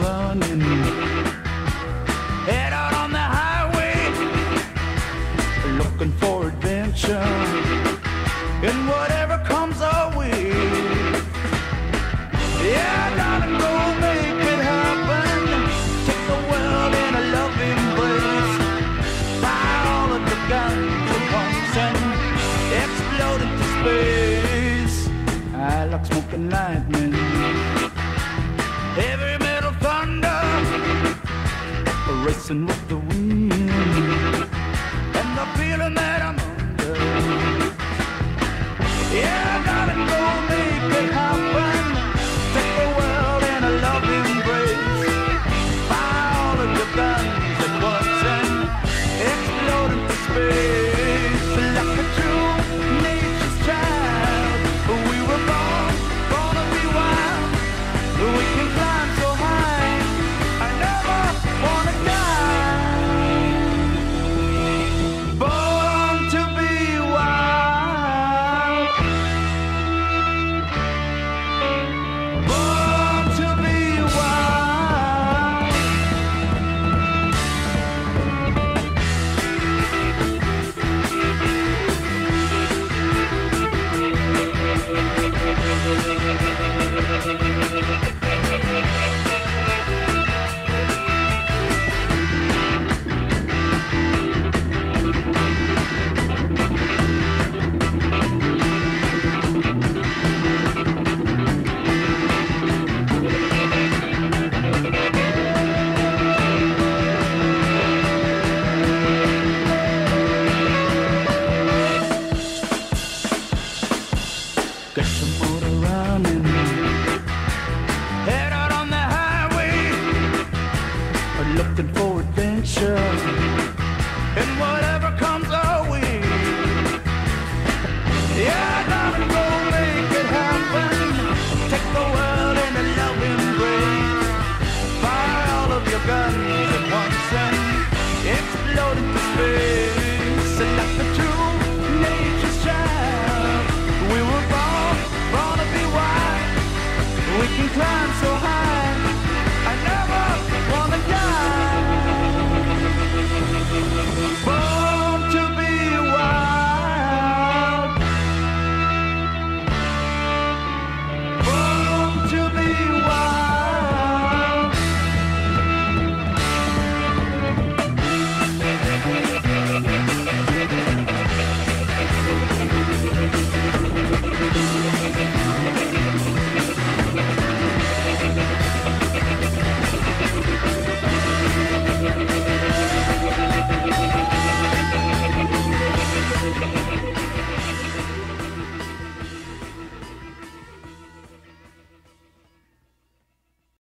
running. Head out on the highway, looking for adventure, and whatever comes our way. Yeah, I gotta go make it happen. Take the world in a loving embrace. Fire all of the guns at once and explode into space. I like smoking lightning, heavy metal thunder, racing with the wind, and the feeling that I'm under. Yeah, I gotta go make it happen. Take the world in a loving embrace. Fire all of the guns at once and explode into space. Like a true nature's child, we were born to be wild. We can climb so high, I never wanna die. Born to be wild. Born to be wild. Get your motor running. Head out on the highway, looking for adventure.